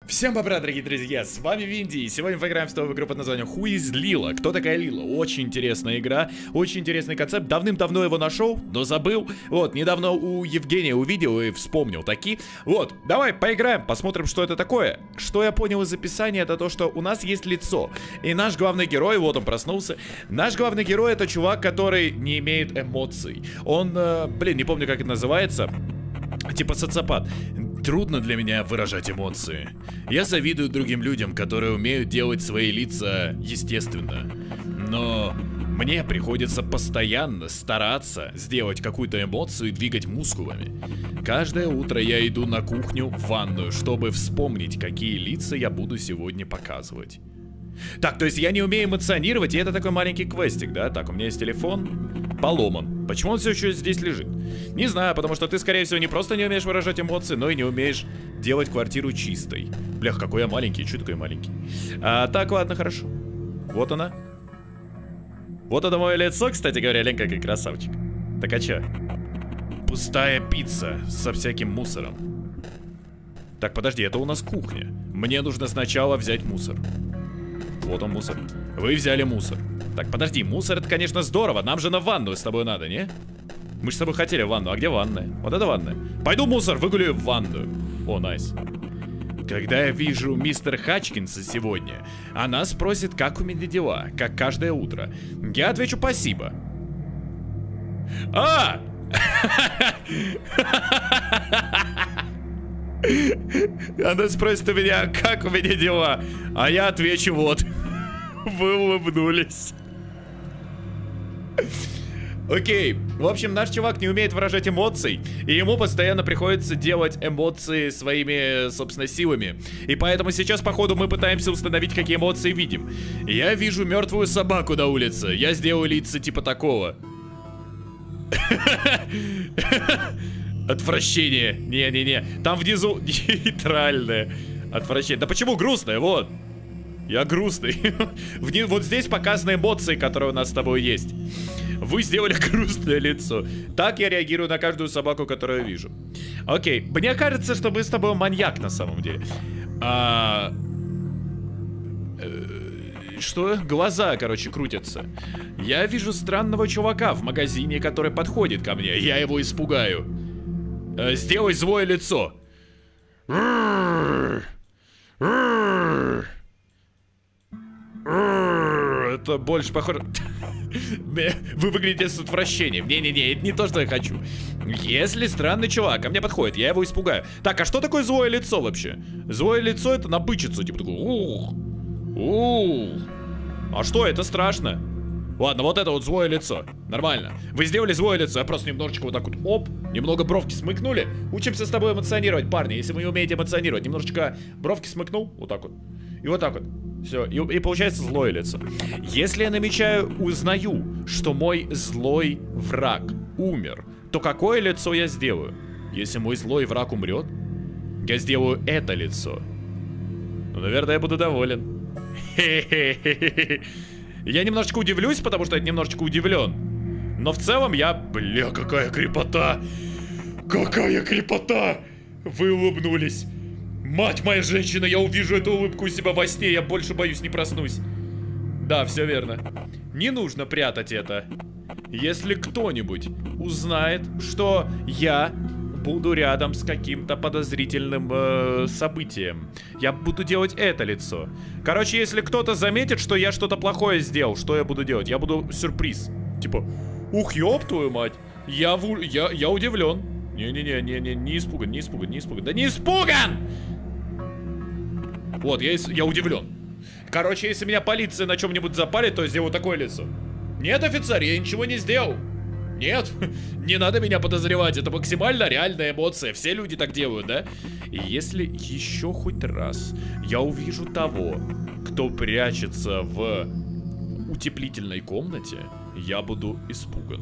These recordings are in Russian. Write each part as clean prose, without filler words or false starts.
Всем добра, дорогие друзья, с вами Винди, и сегодня мы играем в новую игру под названием Who is Lila? Кто такая Лила? Очень интересная игра, очень интересный концепт, давным-давно его нашел, но забыл. Вот, недавно у Евгения увидел и вспомнил таки. Вот, давай поиграем, посмотрим, что это такое. Что я понял из описания, это то, что у нас есть лицо, и наш главный герой, вот он проснулся. Наш главный герой — это чувак, который не имеет эмоций. Он, не помню, как это называется, типа социопат. Трудно для меня выражать эмоции. Я завидую другим людям, которые умеют делать свои лица естественно. Но мне приходится постоянно стараться сделать какую-то эмоцию и двигать мускулами. Каждое утро я иду на кухню, в ванную, чтобы вспомнить, какие лица я буду сегодня показывать. Так, то есть я не умею эмоционировать, и это такой маленький квестик, да? Так, у меня есть телефон, поломан. Почему он все еще здесь лежит? Не знаю, потому что ты, скорее всего, не просто не умеешь выражать эмоции, но и не умеешь делать квартиру чистой. Блях, какой я маленький, чё такой маленький? Так, ладно, хорошо. Вот она. Вот это мое лицо, кстати говоря, Лен, какой красавчик. Так а чё? Пустая пицца со всяким мусором. Так, подожди, это у нас кухня. Мне нужно сначала взять мусор. Вот он, мусор. Вы взяли мусор. Так, подожди, мусор — это, конечно, здорово. Нам же на ванную с тобой надо, не? Мы же с тобой хотели ванну. А где ванная? Вот это ванная. Пойду мусор выгуляю в ванную. О, найс. Когда я вижу мистер Хачкинса сегодня, она спросит, как у меня дела, как каждое утро. Я отвечу спасибо. А! Она спросит у меня, как у меня дела, а я отвечу вот. Вы улыбнулись. Окей, в общем, наш чувак не умеет выражать эмоций, и ему постоянно приходится делать эмоции своими, собственно, силами. И поэтому сейчас, походу, мы пытаемся установить, какие эмоции видим. Я вижу мертвую собаку на улице, я сделаю лица типа такого. Отвращение. Не-не-не. Там внизу нейтральное отвращение. Да почему грустное? Вот. Я грустный. Вот здесь показаны эмоции, которые у нас с тобой есть. Вы сделали грустное лицо. Так я реагирую на каждую собаку, которую я вижу. Окей. Мне кажется, что мы с тобой маньяк на самом деле. Что? Глаза, короче, крутятся. Я вижу странного чувака в магазине, который подходит ко мне. Я его испугаю. Сделай злое лицо. Это больше похоже... Вы выглядите с отвращением. Не-не-не, это не то, что я хочу. Если странный чувак ко мне подходит, я его испугаю. Так, а что такое злое лицо вообще? Злое лицо — это набычиться, типа такое... А что, это страшно? Ладно, вот это вот злое лицо. Нормально. Вы сделали злое лицо, я просто немножечко вот так вот, оп, немного бровки смыкнули. Учимся с тобой эмоционировать, парни. Если вы не умеете эмоционировать, немножечко бровки смыкнул, вот так вот. И вот так вот. Все, и получается злое лицо. Если я намечаю, узнаю, что мой злой враг умер, то какое лицо я сделаю? Если мой злой враг умрет, я сделаю это лицо. Ну, наверное, я буду доволен. Хе-хе-хе-хе. Я немножечко удивлюсь, потому что я немножечко удивлен. Но в целом я... Бля, какая крепота! Какая крепота! Вы улыбнулись. Мать моя женщина, я увижу эту улыбку у себя во сне, я больше боюсь, не проснусь. Да, все верно. Не нужно прятать это. Если кто-нибудь узнает, что я буду рядом с каким-то подозрительным событием, я буду делать это лицо. Короче, если кто-то заметит, что я что-то плохое сделал, что я буду делать? Я буду сюрприз. Типа, ух, ёб твою мать. Я удивлен. Не-не-не, не испуган, не испуган, не испуган. Да не испуган! Вот, я удивлен. Короче, если меня полиция на чем-нибудь запалит, то я сделаю такое лицо. Нет, офицер, я ничего не сделал. Нет, не надо меня подозревать. Это максимально реальная эмоция. Все люди так делают, да? И если еще хоть раз я увижу того, кто прячется в утеплительной комнате, я буду испуган.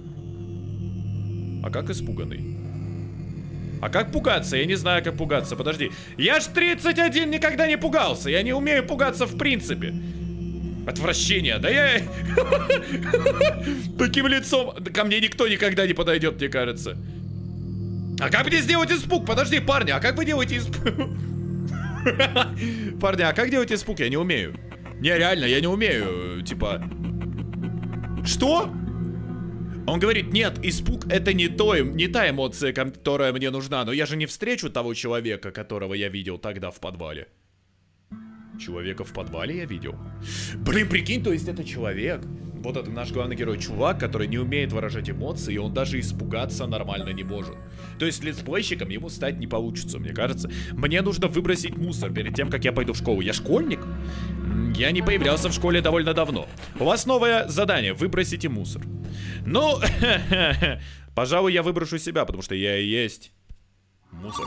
А как испуганный? А как пугаться? Я не знаю, как пугаться. Подожди. Я ж 31 никогда не пугался. Я не умею пугаться в принципе. Отвращение. Да я... Таким лицом ко мне никто никогда не подойдет, мне кажется. А как мне сделать испуг? Подожди, парни, а как вы делаете испуг? Парни, а как делать испуг? Я не умею. Не, реально, я не умею. Типа... Что? Он говорит, нет, испуг это не та эмоция, которая мне нужна. Но я же не встречу того человека, которого я видел тогда в подвале. Человека в подвале я видел? Блин, прикинь, то есть это человек. Вот это наш главный герой, чувак, который не умеет выражать эмоции, и он даже испугаться нормально не может. То есть летсплейщиком ему стать не получится, мне кажется. Мне нужно выбросить мусор перед тем, как я пойду в школу. Я школьник? Я не появлялся в школе довольно давно. У вас новое задание, выбросите мусор. Ну, пожалуй, я выброшу себя, потому что я и есть мусор.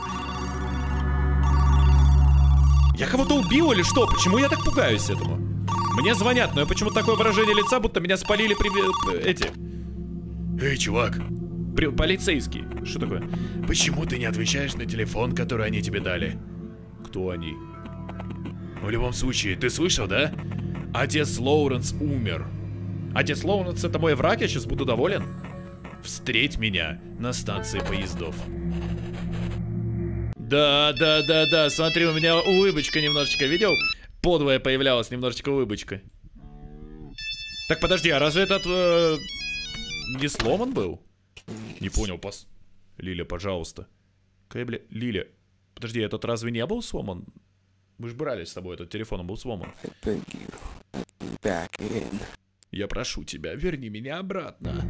Я кого-то убил или что? Почему я так пугаюсь этому? Мне звонят, но я почему-то такое выражение лица, будто меня спалили эти... Эй, чувак. Полицейский. Что такое? Почему ты не отвечаешь на телефон, который они тебе дали? Кто они? В любом случае, ты слышал, да? Отец Лоуренс умер. Отец Лоуренс — это мой враг, я сейчас буду доволен? Встреть меня на станции поездов. Да, смотри, у меня улыбочка немножечко, видел? Подвое появлялась немножечко улыбочка. Так, подожди, а разве этот не сломан был? Не понял, Лиля, пожалуйста. Бля... Лиля, подожди, этот разве не был сломан? Мы же брали с тобой этот телефон, он был сломан. Я прошу тебя, верни меня обратно.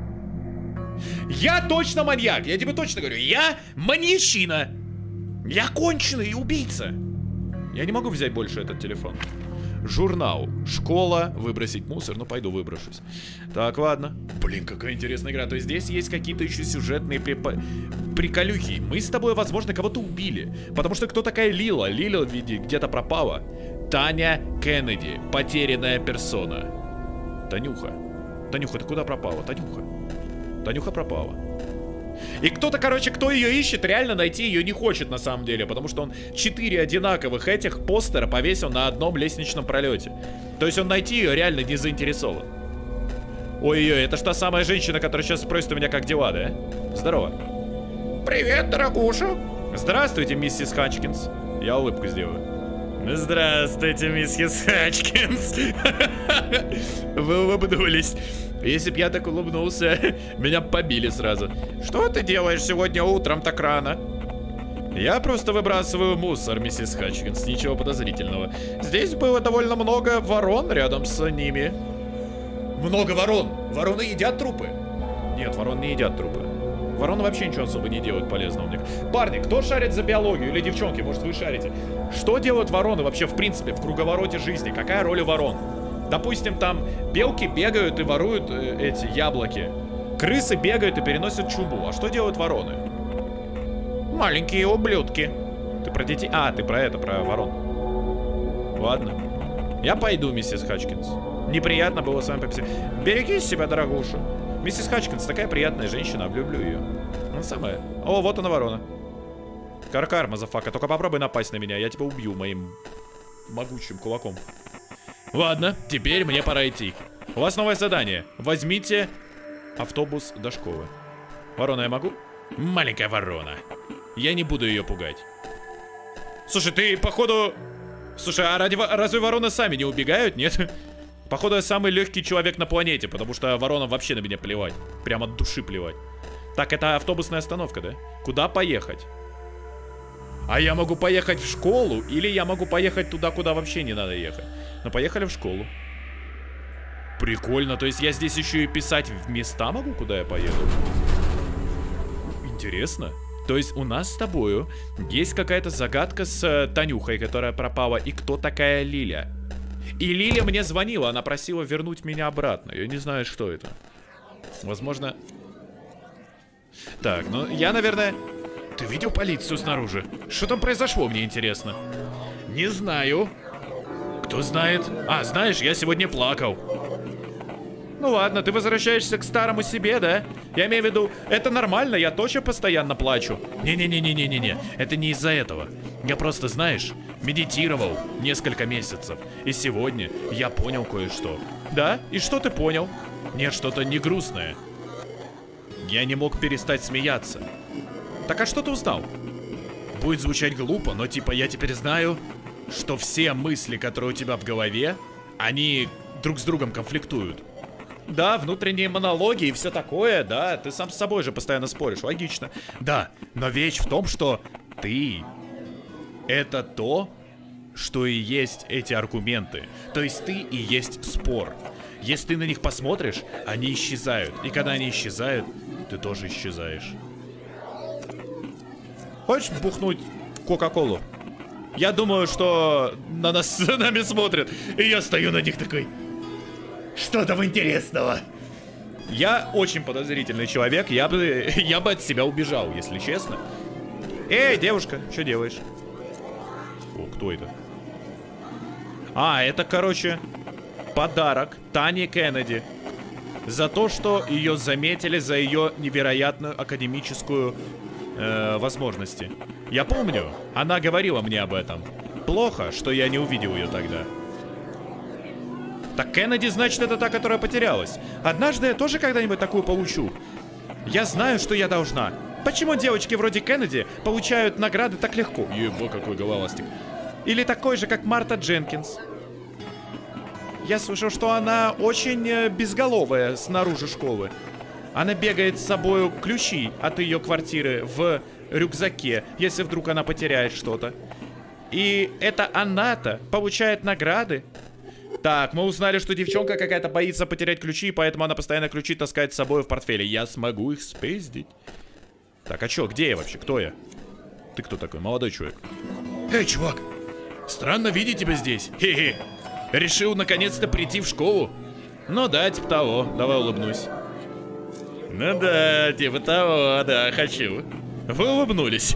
Я точно маньяк, я тебе точно говорю, я маньячина. Я конченый убийца. Я не могу взять больше этот телефон. Журнал. Школа. Выбросить мусор. Ну, пойду выброшусь. Так, ладно. Блин, какая интересная игра. То есть здесь есть какие-то еще сюжетные приколюхи. Мы с тобой, возможно, кого-то убили. Потому что кто такая Лила? Лила, види, где-то пропала. Таня Кеннеди. Потерянная персона. Танюха. Танюха, ты куда пропала? Танюха. Танюха пропала. И кто-то, короче, кто ее ищет, реально найти ее не хочет на самом деле. Потому что он 4 одинаковых этих постера повесил на одном лестничном пролете. То есть он найти ее реально не заинтересован. Ой-ой-ой, это ж та самая женщина, которая сейчас спросит у меня, как дела, да? Здорово. Привет, дорогуша. Здравствуйте, миссис Хачкинс. Я улыбку сделаю. Здравствуйте, миссис Хачкинс. Вы улыбнулись. Если б я так улыбнулся, меня побили сразу. Что ты делаешь сегодня утром так рано? Я просто выбрасываю мусор, миссис Хачкинс, ничего подозрительного. Здесь было довольно много ворон рядом с ними. Много ворон? Вороны едят трупы? Нет, ворон не едят трупы. Вороны вообще ничего особо не делают полезного мне. Парни, кто шарит за биологию? Или девчонки, может вы шарите? Что делают вороны вообще в принципе в круговороте жизни? Какая роль у ворон? Допустим, там белки бегают и воруют эти яблоки. Крысы бегают и переносят чуму. А что делают вороны? Маленькие ублюдки. Ты про детей? А, ты про это, про ворон. Ладно. Я пойду, миссис Хачкинс. Неприятно было с вами побеседовать. Берегите себя, дорогуша. Миссис Хачкинс такая приятная женщина, люблю ее. Ну, самая. О, вот она, ворона. Каркар, мазафака. Только попробуй напасть на меня, я тебя убью моим могучим кулаком. Ладно, теперь мне пора идти. У вас новое задание. Возьмите автобус до школы. Ворона я могу? Маленькая ворона. Я не буду ее пугать. Слушай, ты, походу... Слушай, а разве вороны сами не убегают, нет? Походу, я самый легкий человек на планете, потому что воронам вообще на меня плевать. Прямо от души плевать. Так, это автобусная остановка, да? Куда поехать? А я могу поехать в школу, или я могу поехать туда, куда вообще не надо ехать. Но поехали в школу. Прикольно, то есть я здесь еще и писать в места могу, куда я поеду? Интересно. То есть у нас с тобою есть какая-то загадка с Танюхой, которая пропала. И кто такая Лиля? И Лиля мне звонила, она просила вернуть меня обратно. Я не знаю, что это. Возможно... Так, ну я, наверное... Ты видел полицию снаружи? Что там произошло, мне интересно. Не знаю. Кто знает? А, знаешь, я сегодня плакал. Ну ладно, ты возвращаешься к старому себе, да? Я имею в виду, это нормально, я точно постоянно плачу. Не-не-не-не-не-не, это не из-за этого. Я просто, знаешь, медитировал несколько месяцев. И сегодня я понял кое-что. Да? И что ты понял? Нет, что-то не грустное. Я не мог перестать смеяться. Так а что ты узнал? будет звучать глупо, но типа я теперь знаю, что все мысли, которые у тебя в голове, они друг с другом конфликтуют. Да, внутренние монологи и все такое, да, ты сам с собой же постоянно споришь, логично. Да, но вещь в том, что ты — это то, что и есть эти аргументы. То есть ты и есть спор. Если ты на них посмотришь, они исчезают. И когда они исчезают, ты тоже исчезаешь. Хочешь бухнуть Кока-Колу? Я думаю, что на нами смотрят. И я стою на них такой... Что там интересного? Я очень подозрительный человек. Я бы от себя убежал, если честно. Эй, девушка, что делаешь? О, кто это? А, это, короче, подарок Тане Кеннеди. За то, что ее заметили за ее невероятную академическую возможности. Я помню, она говорила мне об этом. Плохо, что я не увидел ее тогда. Так Кеннеди, значит, это та, которая потерялась. Однажды я тоже когда-нибудь такую получу. Я знаю, что я должна. Почему девочки вроде Кеннеди получают награды так легко? Ебо, какой головастик. Или такой же, как Марта Дженкинс. Я слышал, что она очень безголовая снаружи школы. Она бегает с собой ключи от ее квартиры в рюкзаке, если вдруг она потеряет что-то. И это она-то получает награды. Так, мы узнали, что девчонка какая-то боится потерять ключи, поэтому она постоянно ключи таскает с собой в портфеле. Я смогу их спиздить. Так, а чё, где я вообще? Кто я? Ты кто такой? Молодой человек. Эй, чувак! Странно видеть тебя здесь. Хе-хе. Решил наконец-то прийти в школу? Ну да, типа того. Давай улыбнусь. Ну да, типа того, да, хочу. Вы улыбнулись.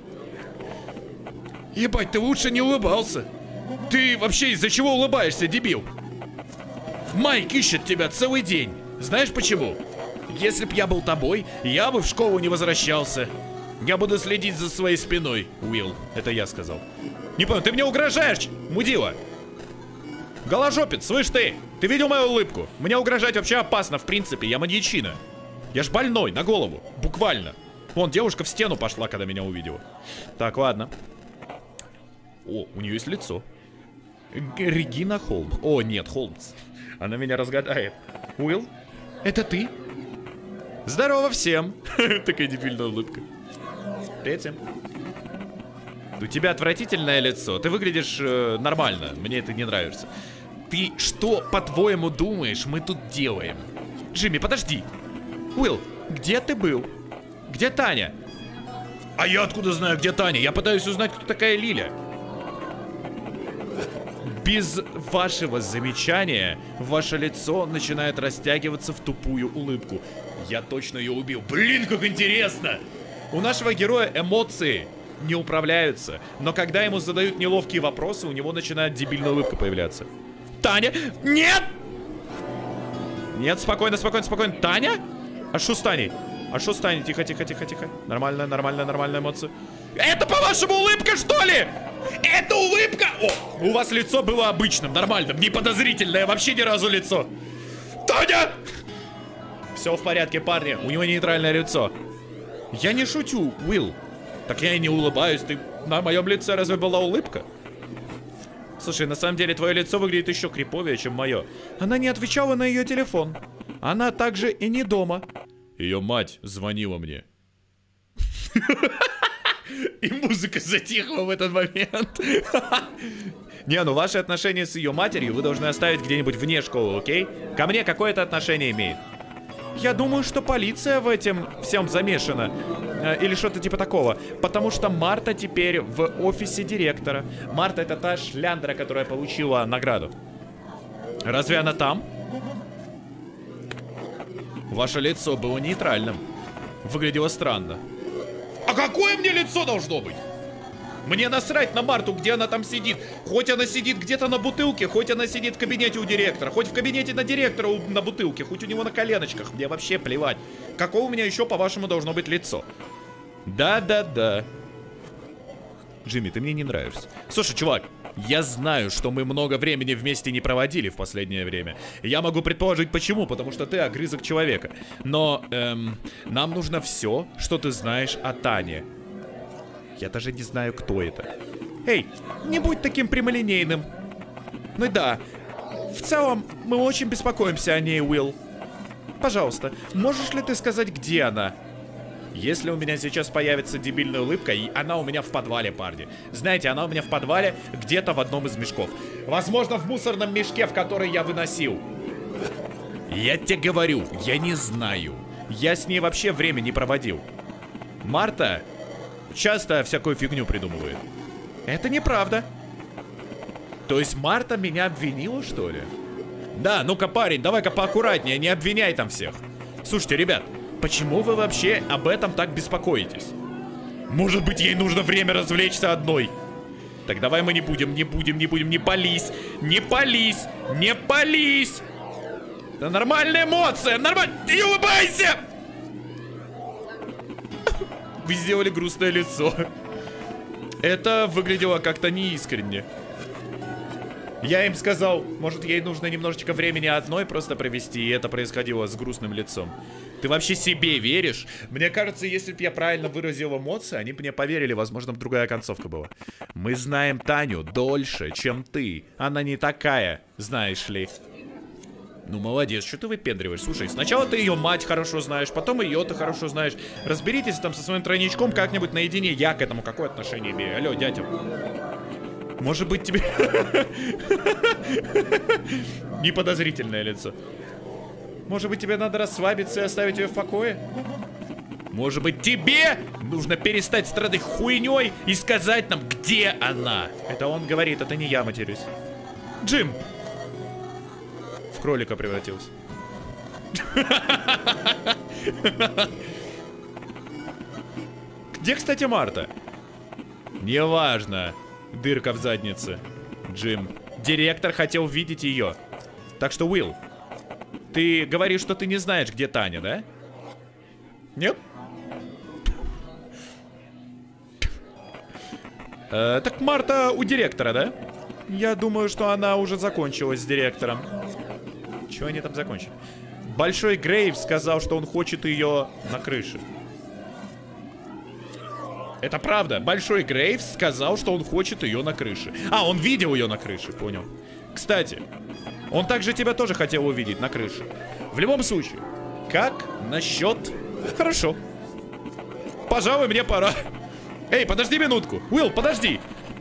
Ебать, ты лучше не улыбался. Ты вообще из-за чего улыбаешься, дебил? Майк ищет тебя целый день. Знаешь почему? Если б я был тобой, я бы в школу не возвращался. Я буду следить за своей спиной, Уилл. Это я сказал. Не понял, ты мне угрожаешь, мудила? Голожопец, слышь ты? Ты видел мою улыбку? Мне угрожать вообще опасно, в принципе, я маньячина. Я ж больной, на голову, буквально. Вон, девушка в стену пошла, когда меня увидела. Так, ладно. О, у нее есть лицо. Регина Холмс. О, нет, Холмс. Она меня разгадает. Уилл, это ты? Здорово всем. Такая дебильная улыбка. Третья. У тебя отвратительное лицо. Ты выглядишь нормально. Мне это не нравится. Ты что, по-твоему, думаешь, мы тут делаем? Джимми, подожди. Уилл, где ты был? Где Таня? А я откуда знаю, где Таня? Я пытаюсь узнать, кто такая Лиля. Без вашего замечания ваше лицо начинает растягиваться в тупую улыбку. Я точно ее убил. Блин, как интересно! У нашего героя эмоции не управляются, но когда ему задают неловкие вопросы, у него начинает дебильная улыбка появляться. Таня! Нет! Нет, спокойно, спокойно, спокойно. Таня? А что с Таней? А что с Таней? Тихо, тихо, тихо, тихо. Нормально, нормально, нормальная эмоция. Это, по-вашему, улыбка, что ли? Это улыбка? О, у вас лицо было обычным, нормальным, не подозрительное, вообще ни разу лицо. Таня! Все в порядке, парни, у него нейтральное лицо. Я не шучу, Уилл. Так я и не улыбаюсь, ты на моем лице разве была улыбка? Слушай, на самом деле твое лицо выглядит еще криповее, чем мое. Она не отвечала на ее телефон. Она также и не дома. Ее мать звонила мне. И музыка затихла в этот момент. Не, ну ваши отношения с ее матерью вы должны оставить где-нибудь вне школы, окей? Ко мне какое это отношение имеет? Я думаю, что полиция в этом всем замешана. Или что-то типа такого. Потому что Марта теперь в офисе директора. Марта — это та шляндра, которая получила награду. Разве она там? Ваше лицо было нейтральным. Выглядело странно. А какое мне лицо должно быть? Мне насрать на Марту, где она там сидит. Хоть она сидит где-то на бутылке, хоть она сидит в кабинете у директора, хоть в кабинете на директора на бутылке, хоть у него на коленочках. Мне вообще плевать. Какое у меня еще, по-вашему, должно быть лицо? Да-да-да. Джимми, ты мне не нравишься. Слушай, чувак, я знаю, что мы много времени вместе не проводили в последнее время. Я могу предположить почему, потому что ты огрызок человека. Но, нам нужно все, что ты знаешь о Тане. Я даже не знаю, кто это. Эй, не будь таким прямолинейным. Ну да, в целом мы очень беспокоимся о ней, Уилл. Пожалуйста, можешь ли ты сказать, где она? Если у меня сейчас появится дебильная улыбка, и она у меня в подвале, парни. Знаете, она у меня в подвале, где-то в одном из мешков. Возможно, в мусорном мешке, в который я выносил. Я тебе говорю, я не знаю. Я с ней вообще время не проводил. Марта часто всякую фигню придумывает. Это неправда. То есть Марта меня обвинила, что ли? Да, ну-ка, парень, давай-ка поаккуратнее, не обвиняй там всех. Слушайте, ребят, почему вы вообще об этом так беспокоитесь? Может быть, ей нужно время развлечься одной? Так давай мы не будем, не пались, не пались, не пались. Это нормальная эмоция, нормально, не улыбайся! Вы сделали грустное лицо. Это выглядело как-то неискренне. Я им сказал, может, ей нужно немножечко времени одной просто провести, и это происходило с грустным лицом. Ты вообще себе веришь? Мне кажется, если бы я правильно выразил эмоции, они бы мне поверили, возможно, бы другая концовка была. Мы знаем Таню дольше, чем ты. Она не такая, знаешь ли. Ну, молодец, что ты выпендриваешь? Слушай, сначала ты ее мать хорошо знаешь, потом ее ты хорошо знаешь. Разберитесь там со своим тройничком как-нибудь наедине. Я к этому какое отношение имею? Алло, дядя. Может быть, тебе... Неподозрительное лицо. Может быть, тебе надо расслабиться и оставить ее в покое? Может быть, тебе нужно перестать страдать хуйней и сказать нам, где она? Это он говорит, это не я матерюсь. Джим! В кролика превратился. Где, кстати, Марта? Неважно. Дырка в заднице. Джим. Директор хотел видеть ее. Так что, Уилл, ты говоришь, что ты не знаешь, где Таня, да? Нет? Так Марта у директора, да? Я думаю, что она уже закончилась с директором. Чего они там закончили? Большой Грейв сказал, что он хочет ее на крыше. Это правда. Большой Грейвс сказал, что он хочет ее на крыше. А, он видел ее на крыше, понял. Кстати, он также тебя тоже хотел увидеть на крыше. В любом случае, как насчет... Хорошо. Пожалуй, мне пора. Эй, подожди минутку. Уилл, подожди.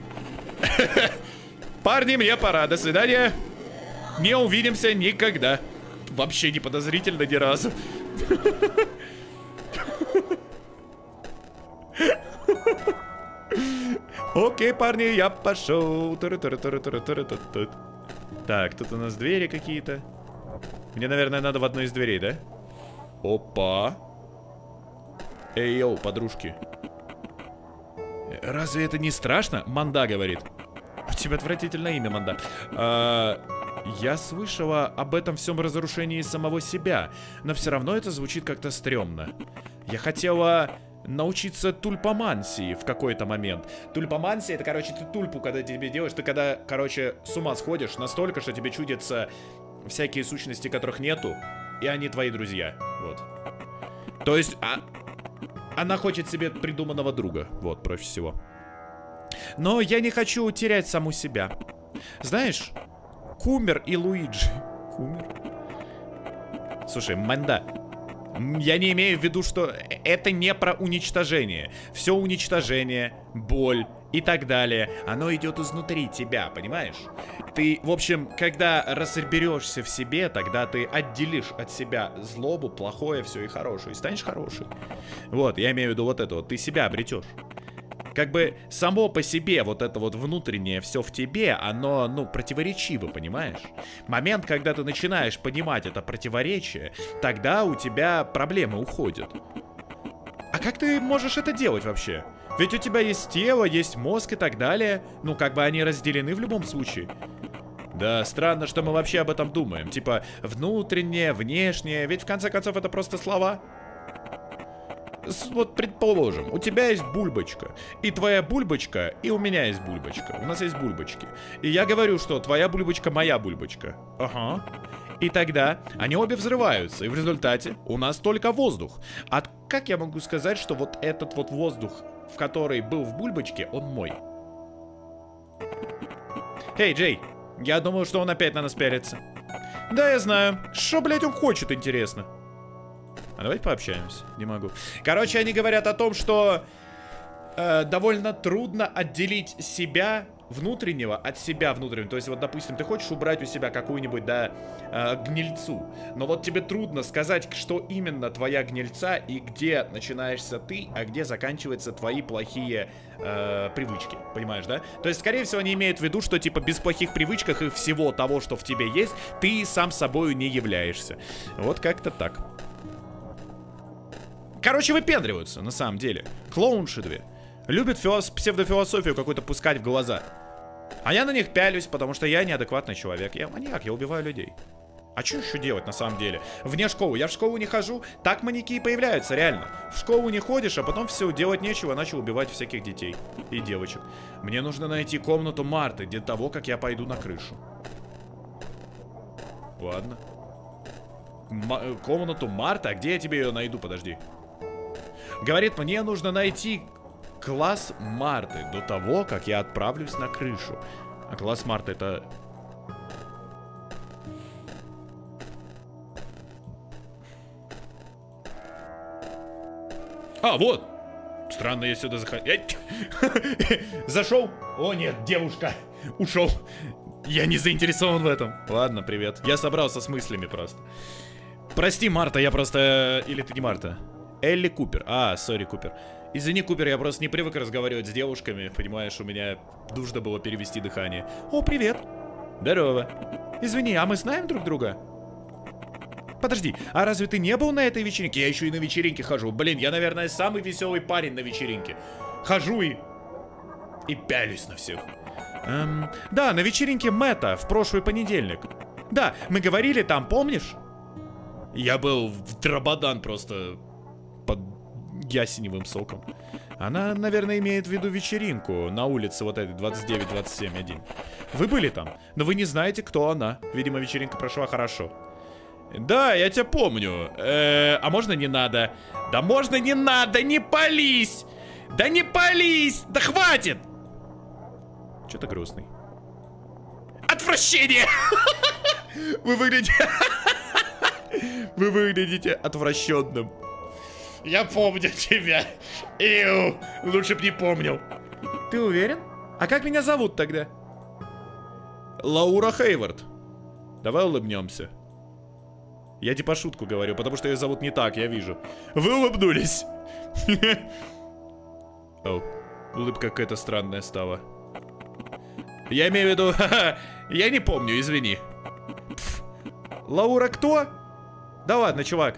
Парни, мне пора. До свидания. Не увидимся никогда. Вообще не подозрительно ни разу. Окей, парни, я пошел. Так, тут у нас двери какие-то. Мне, наверное, надо в одной из дверей, да? Опа. Эй, йоу, подружки. Разве это не страшно? Манда говорит. У тебя отвратительное имя, Манда. Я слышала об этом всем разрушении самого себя, но все равно это звучит как-то стрёмно. Я хотела научиться тульпомансии в какой-то момент. Тульпомансия — это, короче, ты тульпу, когда тебе делаешь, ты когда, короче, с ума сходишь настолько, что тебе чудятся всякие сущности, которых нету, и они твои друзья. Вот. То есть, она хочет себе придуманного друга. Вот, проще всего. Но я не хочу терять саму себя. Знаешь, Кумер и Луиджи. Кумер? Слушай, Манда, я не имею в виду, что это не про уничтожение. Все уничтожение, боль и так далее, оно идет изнутри тебя, понимаешь? Ты, в общем, когда разберешься в себе, тогда ты отделишь от себя злобу, плохое, все и хорошее, и станешь хороший. Вот, я имею в виду вот это вот, ты себя обретешь. Как бы само по себе вот это вот внутреннее все в тебе, оно, ну, противоречиво, понимаешь? Момент, когда ты начинаешь понимать это противоречие, тогда у тебя проблемы уходят. А как ты можешь это делать вообще? Ведь у тебя есть тело, есть мозг и так далее. Ну, как бы они разделены в любом случае. Да, странно, что мы вообще об этом думаем. Типа, внутреннее, внешнее. Ведь в конце концов это просто слова. Вот, предположим, у тебя есть бульбочка, и твоя бульбочка, и у меня есть бульбочка. У нас есть бульбочки. И я говорю, что твоя бульбочка моя бульбочка. Ага. И тогда они обе взрываются, и в результате у нас только воздух. А как я могу сказать, что вот этот вот воздух в который был в бульбочке, он мой. Эй, Джей, я думал, что он опять на нас пялится. Да, я знаю. Что, блядь, он хочет, интересно? А давайте пообщаемся. Не могу. Короче, они говорят о том, что довольно трудно отделить себя внутреннего от себя внутреннего. То есть, вот, допустим, ты хочешь убрать у себя какую-нибудь, да, гнильцу. Но вот тебе трудно сказать, что именно твоя гнильца и где начинаешься ты, а где заканчиваются твои плохие привычки. Понимаешь, да? То есть, скорее всего, они имеют в виду, что, типа, без плохих привычек и всего того, что в тебе есть, ты сам собою не являешься. Вот как-то так. Короче, выпендриваются, на самом деле. Клоунши две. Любят псевдофилософию какую-то пускать в глаза. А я на них пялюсь, потому что я неадекватный человек. Я маньяк, я убиваю людей. А что еще делать на самом деле? Вне школы. Я в школу не хожу, так маньяки и появляются, реально. В школу не ходишь, а потом все, делать нечего, начал убивать всяких детей и девочек. Мне нужно найти комнату Марты для того, как я пойду на крышу. Ладно. Комнату Марты? А где я тебе ее найду? Подожди. Говорит, мне нужно найти класс Марты до того, как я отправлюсь на крышу. А класс Марты это... А, вот! Странно, я сюда заходил. Зашел? О, нет, девушка. Ушел. Я не заинтересован в этом. Ладно, привет. Я собрался с мыслями просто. Прости, Марта, я просто... Или ты не Марта? Элли Купер. А, сори, Купер. Извини, Купер, я просто не привык разговаривать с девушками. Понимаешь, у меня нужно было перевести дыхание. О, привет. Здорово. Извини, а мы знаем друг друга? Подожди, а разве ты не был на этой вечеринке? Я еще и на вечеринке хожу. Блин, я, наверное, самый веселый парень на вечеринке. Хожу и пялюсь на всех. Да, на вечеринке Мэтта в прошлый понедельник. Да, мы говорили там, помнишь? Я был в Драбадан просто под ясеневым соком. Она, наверное, имеет в виду вечеринку на улице вот этой 29-27-1. Вы были там, но вы не знаете, кто она. Видимо, вечеринка прошла хорошо. Да, я тебя помню. А можно не надо? Да можно не надо, не пались! Да не пались! Да хватит! Что-то грустный. Отвращение! Вы выглядите... Вы выглядите отвращенным. Я помню тебя. Иу, лучше б не помнил. Ты уверен? А как меня зовут тогда? Лаура Хейвард. Давай улыбнемся. Я типа шутку говорю, потому что ее зовут не так, я вижу. Вы улыбнулись. О, улыбка какая-то странная стала. Я имею в виду... Я не помню, извини. Лаура кто? Да ладно, чувак.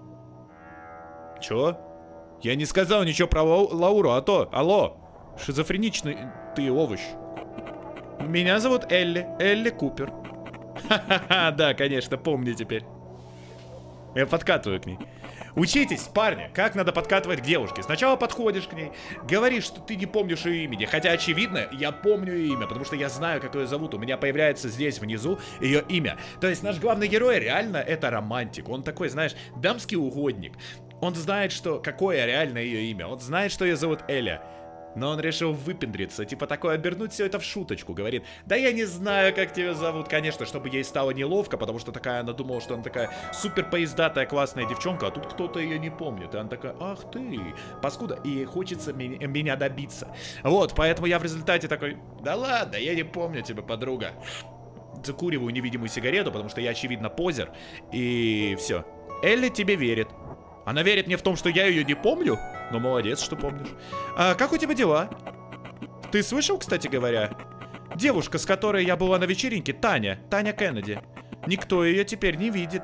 Чё? Я не сказал ничего про Лауру, а то... Алло, шизофреничный ты овощ. Меня зовут Элли. Элли Купер. Ха-ха-ха, да, конечно, помню теперь. Я подкатываю к ней. Учитесь, парни, как надо подкатывать к девушке. Сначала подходишь к ней, говоришь, что ты не помнишь ее имени. Хотя, очевидно, я помню ее имя, потому что я знаю, как ее зовут. У меня появляется здесь внизу ее имя. То есть наш главный герой реально это романтик. Он такой, знаешь, дамский угодник. Он знает, что какое реально ее имя. Он знает, что ее зовут Эля. Но он решил выпендриться, типа такое, обернуть все это в шуточку. Говорит, да я не знаю, как тебя зовут. Конечно, чтобы ей стало неловко, потому что такая, она думала, что она такая супер поездатая, классная девчонка, а тут кто-то ее не помнит. И она такая, ах ты, паскуда. И ей хочется меня добиться. Вот, поэтому я в результате такой, да ладно, я не помню тебя, подруга. Закуриваю невидимую сигарету, потому что я, очевидно, позер. И все. Элли тебе верит. Она верит мне в том, что я ее не помню. Но молодец, что помнишь. А как у тебя дела? Ты слышал, кстати говоря? Девушка, с которой я была на вечеринке, Таня. Таня Кеннеди. Никто ее теперь не видит.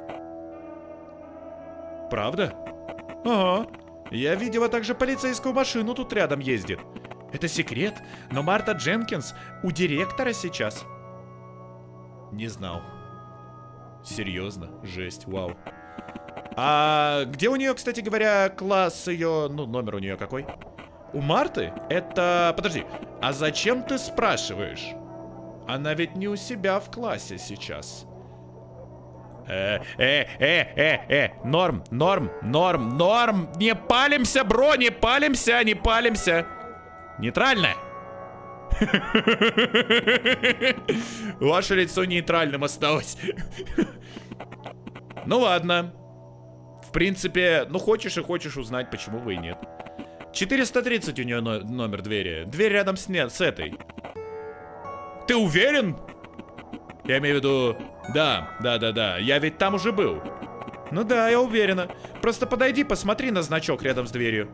Правда? Ага. Я видела также полицейскую машину тут рядом ездит. Это секрет, но Марта Дженкинс у директора сейчас. Не знал. Серьезно? Жесть, вау. А где у нее, кстати говоря, класс ее... Ну, номер у нее какой? У Марты? Это... Подожди. А зачем ты спрашиваешь? Она ведь не у себя в классе сейчас. Норм, норм, норм, норм. Не палимся, бро, не палимся, не палимся. Нейтрально. Ваше лицо нейтральным осталось. Ну ладно. В принципе, ну хочешь и хочешь узнать, почему бы и нет. 430 у нее номер двери. Дверь рядом с этой. Ты уверен? Я имею в виду... Да. Я ведь там уже был. Ну да, я уверена. Просто подойди, посмотри на значок рядом с дверью.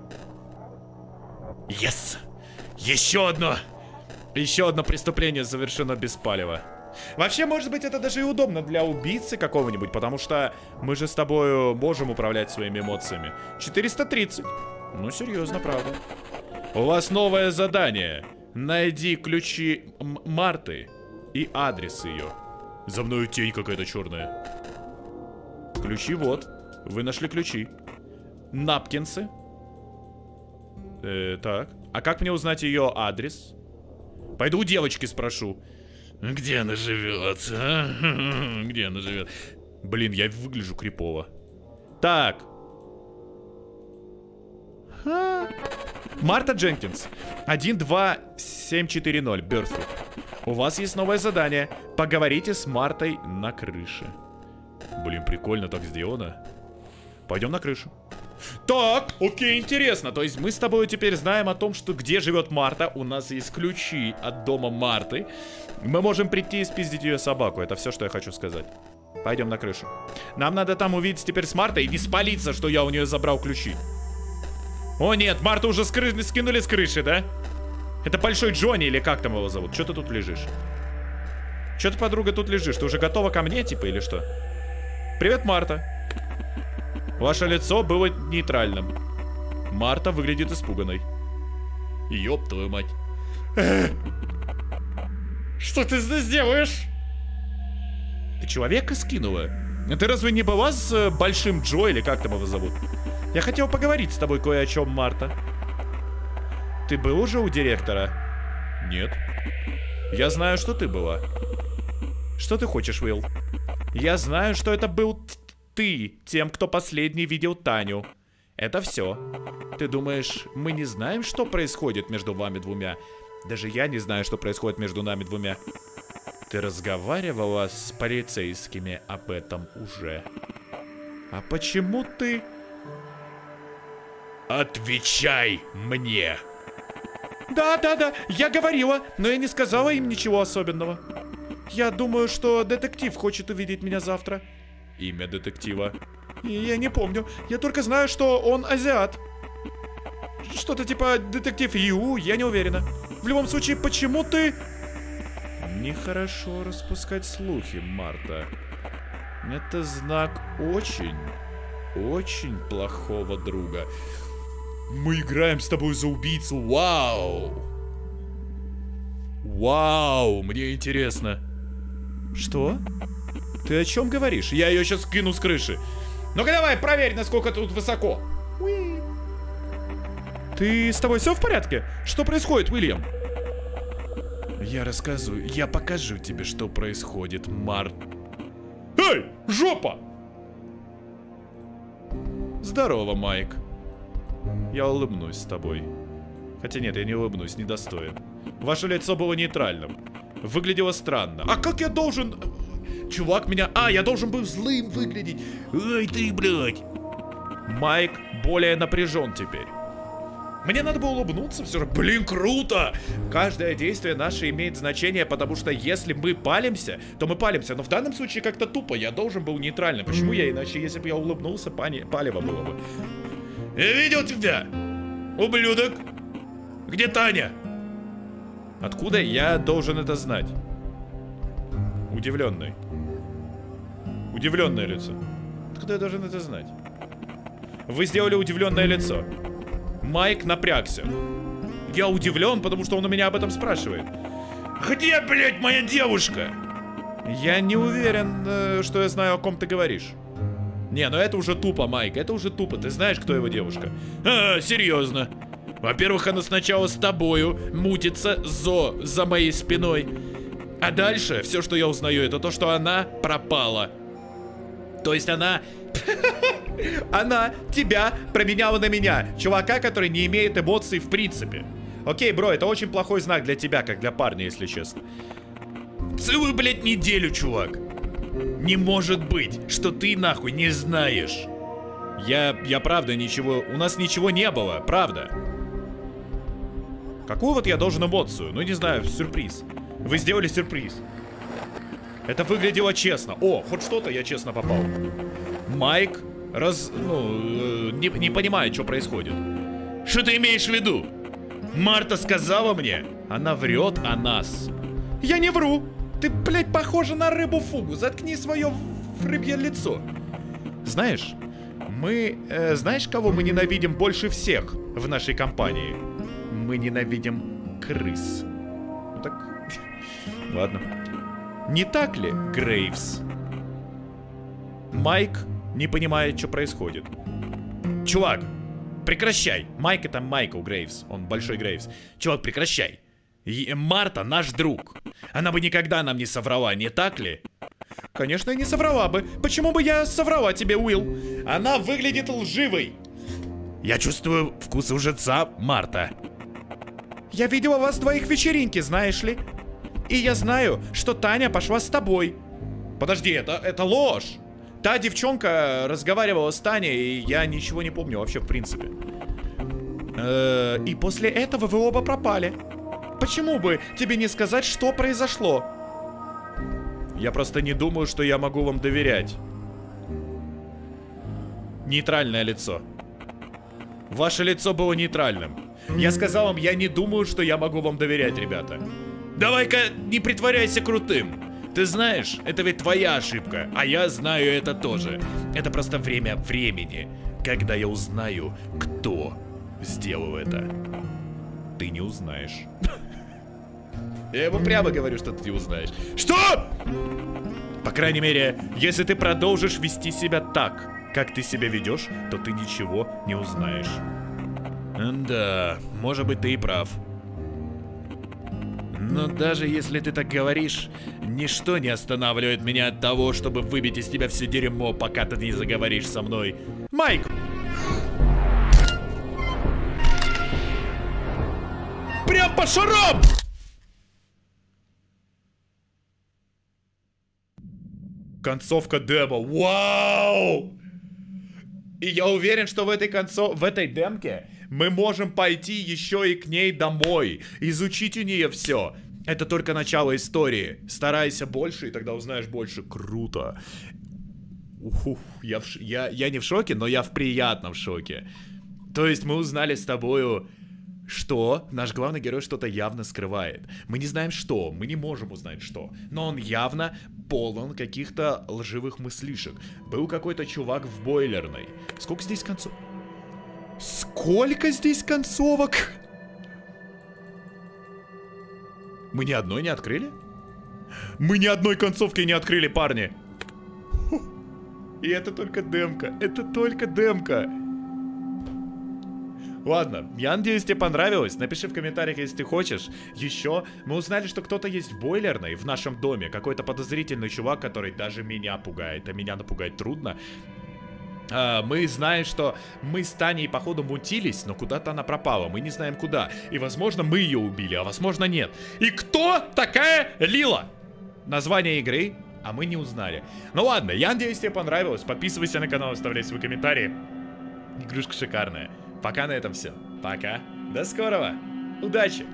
Yes! Еще одно! Еще одно преступление завершено без палева. Вообще, может быть, это даже и удобно для убийцы какого-нибудь, потому что мы же с тобой можем управлять своими эмоциями. 430. Ну, серьезно, правда. У вас новое задание. Найди ключи Марты и адрес ее. За мной тень какая-то черная. Ключи вот. Вы нашли ключи. Напкинсы. Так. А как мне узнать ее адрес? Пойду у девочки спрошу. Где она живет? А? Где она живет? Блин, я выгляжу крипово. Так. Марта Дженкинс. 12740. Бёрфуд. У вас есть новое задание. Поговорите с Мартой на крыше. Блин, прикольно так сделано. Пойдем на крышу. Так, окей, интересно. То есть мы с тобой теперь знаем о том, что где живет Марта. У нас есть ключи от дома Марты. Мы можем прийти и спиздить ее собаку. Это все, что я хочу сказать. Пойдем на крышу. Нам надо там увидеть теперь с Мартой и не спалиться, что я у нее забрал ключи. О нет, Марту уже скинули с крыши, да? Это Большой Джонни или как там его зовут? Что ты тут лежишь? Что ты, подруга, тут лежишь? Ты уже готова ко мне, типа, или что? Привет, Марта. Ваше лицо было нейтральным. Марта выглядит испуганной. Ёб твою мать. Что ты здесь делаешь? Ты человека скинула? Ты разве не была с Большим Джо, или как там его зовут? Я хотел поговорить с тобой кое о чем, Марта. Ты был уже у директора? Нет. Я знаю, что ты была. Что ты хочешь, Уилл? Я знаю, что это был ты, тем, кто последний видел Таню. Это все. Ты думаешь, мы не знаем, что происходит между вами двумя? Даже я не знаю, что происходит между нами двумя. Ты разговаривала с полицейскими об этом уже. А почему ты... Отвечай мне! Да, я говорила, но я не сказала им ничего особенного. Я думаю, что детектив хочет увидеть меня завтра. Имя детектива? Я не помню. Я только знаю, что он азиат. Что-то типа детектив Ю, я не уверена. В любом случае, почему ты... Нехорошо распускать слухи, Марта. Это знак очень плохого друга. Мы играем с тобой за убийцу. Вау! Вау, мне интересно. Что? Ты о чем говоришь? Я ее сейчас скину с крыши. Ну-ка давай, проверь, насколько тут высоко. Уи. Ты с тобой все в порядке? Что происходит, Уильям? Я рассказываю, я покажу тебе, что происходит, Март. Эй, жопа! Здорово, Майк. Я улыбнусь с тобой. Хотя нет, я не улыбнусь, недостоин. Ваше лицо было нейтральным. Выглядело странно. А как я должен... Чувак меня... я должен был злым выглядеть. Ай ты, блядь. Майк более напряжен теперь. Мне надо было улыбнуться все же. Блин, круто! Каждое действие наше имеет значение, потому что если мы палимся, то мы палимся. Но в данном случае как-то тупо. Я должен был нейтральным. Почему я иначе, если бы я улыбнулся, палево было бы? Я видел тебя, ублюдок. Где Таня? Откуда я должен это знать? Удивленный. Удивленное лицо. Откуда я должен это знать? Вы сделали удивленное лицо. Майк напрягся. Я удивлен, потому что он у меня об этом спрашивает. Где, блядь, моя девушка? Я не уверен, что я знаю, о ком ты говоришь. Не, ну это уже тупо, Майк, это уже тупо. Ты знаешь, кто его девушка? Серьезно. Во-первых, она сначала с тобою мутится за моей спиной. А дальше все, что я узнаю, это то, что она пропала. То есть она... Она тебя променяла на меня. Чувака, который не имеет эмоций в принципе. Окей, бро, это очень плохой знак для тебя, как для парня, если честно. Целую, блядь, неделю, чувак. Не может быть, что ты нахуй не знаешь. Я правда ничего... У нас ничего не было, правда. Какую вот я должен эмоцию? Ну, не знаю, сюрприз. Вы сделали сюрприз. Это выглядело честно. О, хоть что-то я честно попал. Майк не понимает, что происходит. Что ты имеешь в виду? Марта сказала мне. Она врет о нас. Я не вру. Ты, блядь, похожа на рыбу-фугу. Заткни свое рыбье лицо. Знаешь, знаешь, кого мы ненавидим больше всех в нашей компании? Мы ненавидим крыс. Ну так... Ладно. Не так ли, Грейвс? Майк не понимает, что происходит. Чувак, прекращай. Майк — это Майкл Грейвс. Он большой Грейвс. Чувак, прекращай. Марта наш друг. Она бы никогда нам не соврала, не так ли? Конечно, и не соврала бы. Почему бы я соврала тебе, Уилл? Она выглядит лживой. Я чувствую вкус лжеца, Марта. Я видела вас двоих в вечеринке, знаешь ли? И я знаю, что Таня пошла с тобой. Подожди, это ложь. Та девчонка разговаривала с Таней, и я ничего не помню вообще в принципе. И после этого вы оба пропали. Почему бы тебе не сказать, что произошло? Я просто не думаю, что я могу вам доверять. Нейтральное лицо. Ваше лицо было нейтральным. Я сказал вам, я не думаю, что я могу вам доверять, ребята. Давай-ка не притворяйся крутым. Ты знаешь, это ведь твоя ошибка, а я знаю это тоже. Это просто время времени, когда я узнаю, кто сделал это. Ты не узнаешь. Я ему прямо говорю, что ты не узнаешь. Что? По крайней мере, если ты продолжишь вести себя так, как ты себя ведешь, то ты ничего не узнаешь. Да, может быть, ты и прав. Но даже если ты так говоришь, ничто не останавливает меня от того, чтобы выбить из тебя все дерьмо, пока ты не заговоришь со мной. Майк! Прям по шарам! Концовка демо. Вау! И я уверен, что в этой демке мы можем пойти еще и к ней домой. Изучить у нее все. Это только начало истории. Старайся больше, и тогда узнаешь больше. Круто. Я не в шоке, но я в приятном шоке. То есть мы узнали с тобою, что наш главный герой что-то явно скрывает. Мы не знаем что, мы не можем узнать что. Но он явно полон каких-то лживых мыслишек. Был какой-то чувак в бойлерной. Сколько здесь концовок? Сколько здесь концовок? Мы ни одной не открыли? Мы ни одной концовки не открыли, парни. И это только демка. Это только демка. Ладно, я надеюсь, тебе понравилось. Напиши в комментариях, если ты хочешь. Еще мы узнали, что кто-то есть в бойлерной в нашем доме. Какой-то подозрительный чувак, который даже меня пугает. А меня напугать трудно. Мы знаем, что мы с Таней, походу, мутились, но куда-то она пропала. Мы не знаем куда. И, возможно, мы ее убили, а возможно, нет. И кто такая Лила? Название игры, а мы не узнали. Ну ладно, я надеюсь, тебе понравилось. Подписывайся на канал, оставляй свои комментарии. Игрушка шикарная. Пока на этом все. Пока. До скорого. Удачи.